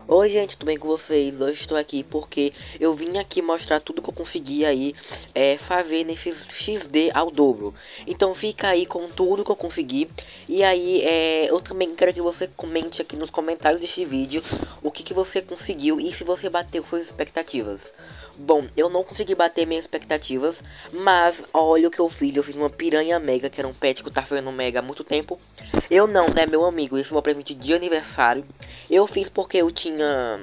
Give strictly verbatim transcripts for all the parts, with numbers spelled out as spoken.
Oi gente, tudo bem com vocês? Hoje estou aqui porque eu vim aqui mostrar tudo que eu consegui aí é, fazer nesse X D ao dobro. Então fica aí com tudo que eu consegui. E aí é, eu também quero que você comente aqui nos comentários deste vídeo o que, que você conseguiu e se você bateu suas expectativas. Bom, eu não consegui bater minhas expectativas, mas olha o que eu fiz. Eu fiz uma piranha mega, que era um pet que eu tava fazendo mega há muito tempo. Eu não, né, meu amigo, esse é meu presente de aniversário. Eu fiz porque eu tinha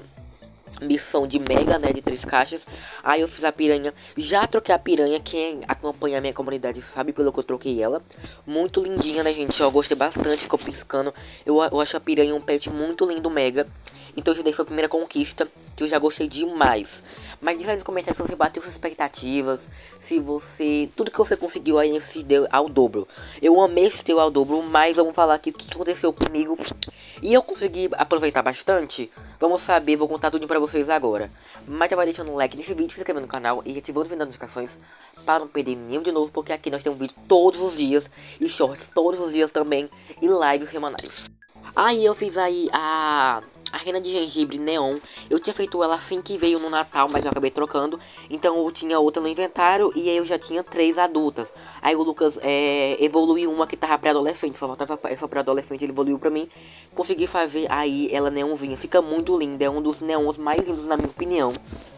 missão de mega, né, de três caixas. Aí eu fiz a piranha, já troquei a piranha. Quem acompanha a minha comunidade sabe pelo que eu troquei ela. Muito lindinha, né, gente, eu gostei bastante, ficou piscando. Eu, eu acho a piranha um pet muito lindo, mega. Então isso daí foi a primeira conquista, que eu já gostei demais. Mas diz aí nos comentários se você bateu suas expectativas, se você... tudo que você conseguiu aí se deu ao dobro. Eu amei esse deu ao dobro, mas vamos falar aqui o que aconteceu comigo. E eu consegui aproveitar bastante. Vamos saber, vou contar tudo pra vocês agora. Mas já vai deixando um like nesse vídeo, se inscrevendo no canal e ativando as notificações para não perder nenhum de novo, porque aqui nós temos vídeo todos os dias e shorts todos os dias também e lives semanais. Aí eu fiz aí a... a rena de gengibre neon. Eu tinha feito ela assim que veio no Natal, mas eu acabei trocando. Então eu tinha outra no inventário e aí eu já tinha três adultas. Aí o Lucas é, evoluiu uma que tava pré-adolescente, só faltava essa pré-adolescente, ele evoluiu pra mim. Consegui fazer aí ela neonzinha, fica muito linda, é um dos neons mais lindos na minha opinião.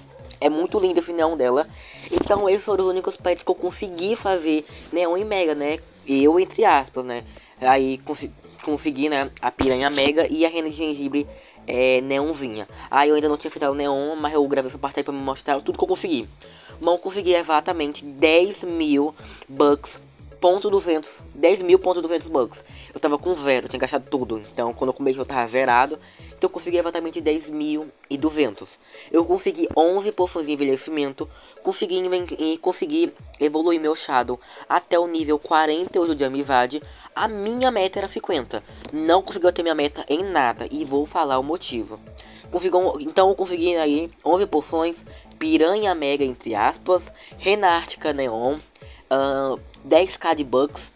É muito lindo esse neon dela. Então esses foram os únicos pets que eu consegui fazer neon e mega, né? Eu, entre aspas, né? Aí consegui, consegui, né? A piranha mega e a rena de gengibre é, neonzinha. Aí eu ainda não tinha feito o neon, mas eu gravei essa parte aí pra me mostrar tudo que eu consegui. Bom, eu consegui exatamente dez mil bucks. Ponto duzentos, dez mil ponto duzentos bucks. Eu tava com zero, eu tinha gastado tudo. Então quando eu comecei eu tava zerado. Então eu consegui exatamente dez mil e duzentos. Eu consegui onze poções de envelhecimento. Consegui, e consegui evoluir meu Shadow até o nível quarenta e oito de amizade. A minha meta era cinquenta. Não consegui ter minha meta em nada. E vou falar o motivo. Conseguiu, então eu consegui aí onze poções. Piranha mega entre aspas. Renártica neon. Uh, dez k de bucks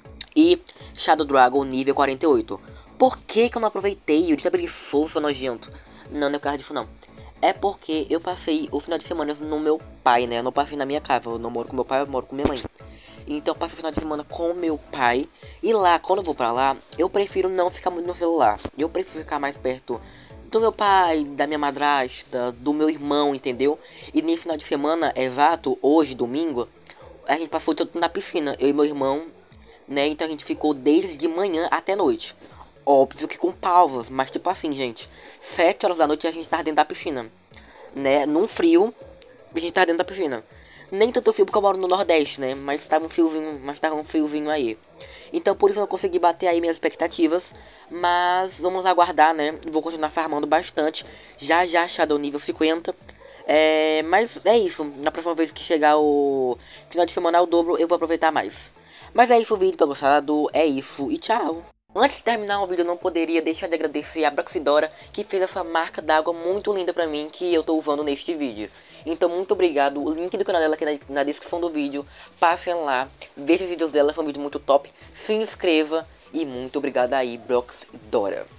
e Shadow Dragon nível quarenta e oito. Por que que eu não aproveitei? Eu disse preguiçoso, nojento. Não, não é por causa disso não. É porque eu passei o final de semana no meu pai, né? Eu não passei na minha casa, eu não moro com meu pai, eu moro com minha mãe. Então eu passei o final de semana com meu pai. E lá, quando eu vou pra lá, eu prefiro não ficar muito no celular. Eu prefiro ficar mais perto do meu pai, da minha madrasta, do meu irmão, entendeu? E nesse final de semana, exato, hoje, domingo, a gente passou todo na piscina, eu e meu irmão, né? Então a gente ficou desde de manhã até noite. Óbvio que com pausas, mas tipo assim, gente, sete horas da noite a gente tava dentro da piscina, né? Num frio, a gente tava dentro da piscina. Nem tanto frio porque eu moro no Nordeste, né? Mas tava um friozinho, mas tava um friozinho aí. Então por isso eu não consegui bater aí minhas expectativas. Mas vamos aguardar, né? Vou continuar farmando bastante. Já já Shadow nível cinquenta. É, mas é isso, na próxima vez que chegar o final de semana ao dobro, eu vou aproveitar mais. Mas é isso o vídeo, pelo gostado, é isso e tchau. Antes de terminar o vídeo, eu não poderia deixar de agradecer a Broxidora, que fez essa marca d'água muito linda pra mim, que eu tô usando neste vídeo. Então muito obrigado, o link do canal dela aqui na, na descrição do vídeo, passem lá, vejam os vídeos dela, foi um vídeo muito top, se inscreva e muito obrigado aí, Broxidora.